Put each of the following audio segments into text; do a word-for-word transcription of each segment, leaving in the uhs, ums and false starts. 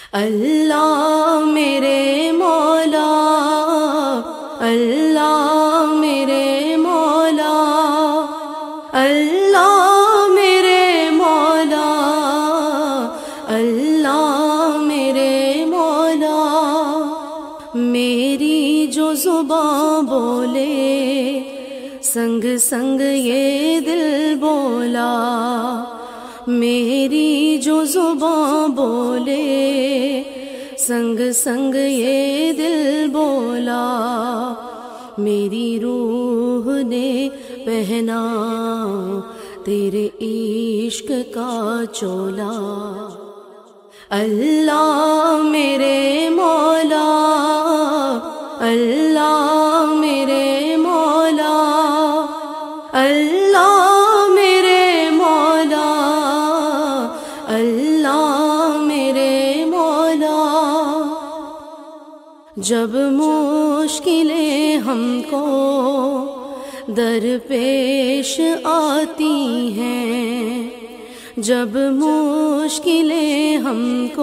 اللہ میرے مولا، اللہ میرے مولا، اللہ میرے مولا، اللہ میرے مولا۔ میری جو زباں بولے سنگ سنگ یہ دل بولا، میری جو زباں بولے سنگ سنگ یہ دل بولا، میری روح نے پہنا تیرے عشق کا چولا۔ اللہ میرے مولا، اللہ میرے مولا، اللہ میرے مولا، اللہ میرے مولا۔ جب مشکلیں ہم کو درپیش آتی ہیں، جب مشکلیں ہم کو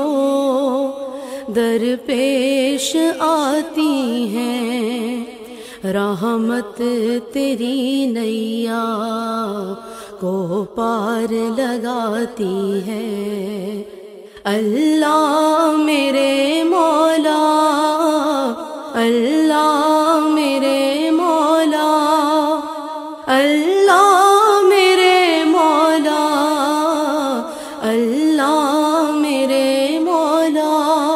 درپیش آتی ہیں، رحمت تیری نیا کو پار لگاتی ہے۔ اللہ میرے مولا، اللہ میرے مولا، اللہ میرے مولا، اللہ میرے مولا۔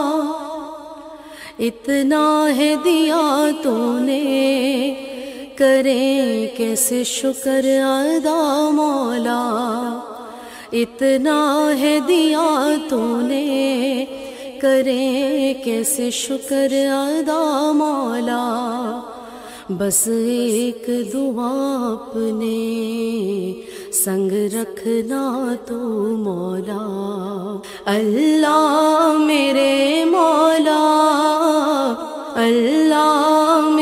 اتنا ہے دیا تو نے، کریں کیسے شکر ادا مولا، اتنا ہے دیا تو نے، کریں کیسے شکر ادا مولا۔ بس ایک دعا اپنے سنگ رکھنا تو مولا۔ اللہ میرے مولا، اللہ